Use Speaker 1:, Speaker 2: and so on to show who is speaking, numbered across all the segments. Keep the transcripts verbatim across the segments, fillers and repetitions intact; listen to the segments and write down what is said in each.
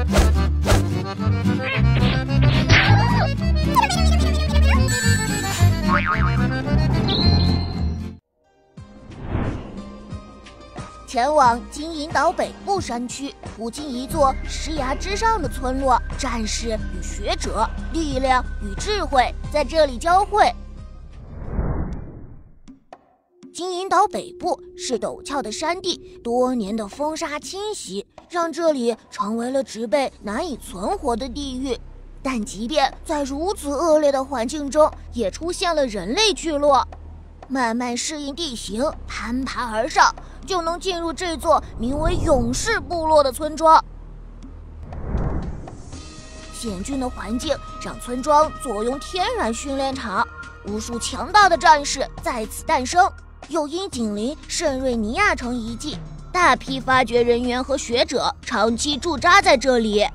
Speaker 1: 前往金银岛北部山区，途经一座石崖之上的村落，战士与学者，力量与智慧在这里交汇。金银岛北部是陡峭的山地，多年的风沙侵袭，让这里成为了植被难以存活的地狱。但即便在如此恶劣的环境中，也出现了人类聚落。慢慢适应地形，攀爬而上，就能进入这座名为勇士部落的村庄。险峻的环境让村庄坐拥天然训练场，无数强大的战士在此诞生。又因紧邻圣瑞尼亚城遗迹，大批发掘人员和学者长期驻扎在这里。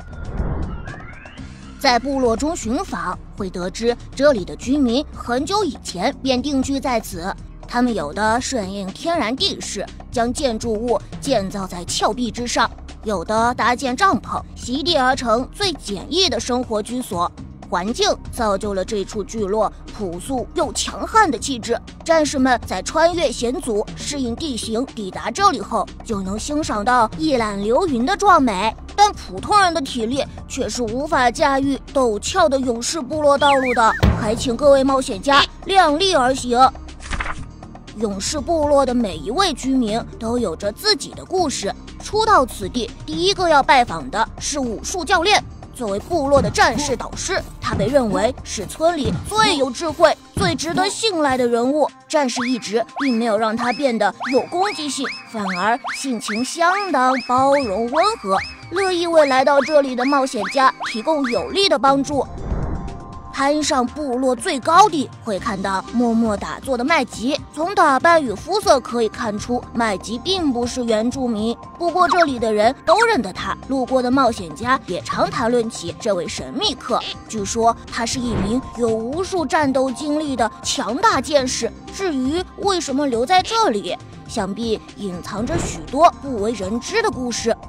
Speaker 1: 在部落中寻访，会得知这里的居民很久以前便定居在此。他们有的顺应天然地势，将建筑物建造在峭壁之上；有的搭建帐篷，席地而成最简易的生活居所。环境造就了这处聚落朴素又强悍的气质。战士们在穿越险阻、适应地形，抵达这里后，就能欣赏到一览流云的壮美。但普通人的体力却是无法驾驭陡峭的勇士部落道路的，还请各位冒险家量力而行。勇士部落的每一位居民都有着自己的故事。初到此地，第一个要拜访的是武术教练。作为部落的战士导师，他被认为是村里最有智慧、最值得信赖的人物。战士一直并没有让他变得有攻击性，反而性情相当包容温和，乐意为来到这里的冒险家提供有力的帮助。攀上部落最高地，会看到默默打坐的麦吉。从打扮与肤色可以看出，麦吉并不是原住民，不过这里的人都认得他。路过的冒险家也常谈论起这位神秘客，据说他是一名有无数战斗经历的强大剑士。至于为什么留在这里，想必隐藏着许多不为人知的故事。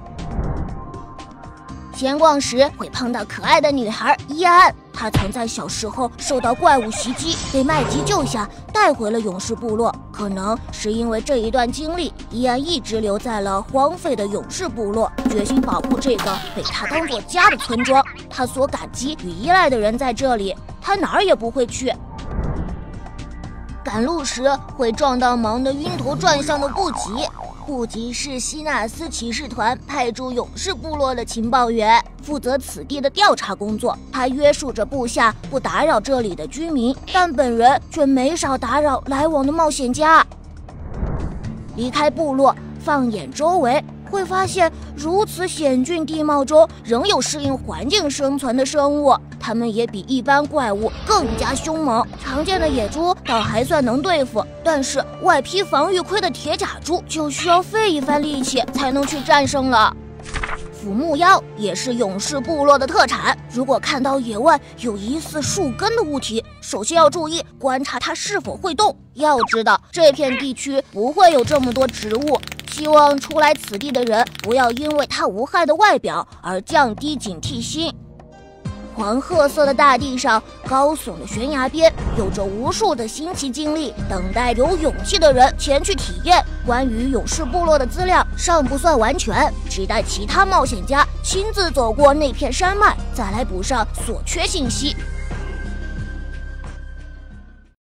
Speaker 1: 闲逛时会碰到可爱的女孩伊安，她曾在小时候受到怪物袭击，被麦吉救下，带回了勇士部落。可能是因为这一段经历，伊安一直留在了荒废的勇士部落，决心保护这个被她当作家的村庄。她所感激与依赖的人在这里，她哪儿也不会去。赶路时会撞到忙得晕头转向的布吉。布吉是希纳斯骑士团派驻勇士部落的情报员，负责此地的调查工作。他约束着部下不打扰这里的居民，但本人却没少打扰来往的冒险家。离开部落，放眼周围，会发现如此险峻地貌中仍有适应环境生存的生物，它们也比一般怪物更加凶猛。常见的野猪倒还算能对付，但是外披防御盔的铁甲猪就需要费一番力气才能去战胜了。腐木妖也是勇士部落的特产，如果看到野外有疑似树根的物体，首先要注意观察它是否会动。要知道这片地区不会有这么多植物，希望初来此地的人不要因为它无害的外表而降低警惕心。黄褐色的大地上，高耸的悬崖边，有着无数的新奇经历，等待有勇气的人前去体验。关于勇士部落的资料尚不算完全，只待其他冒险家亲自走过那片山脉，再来补上所缺信息。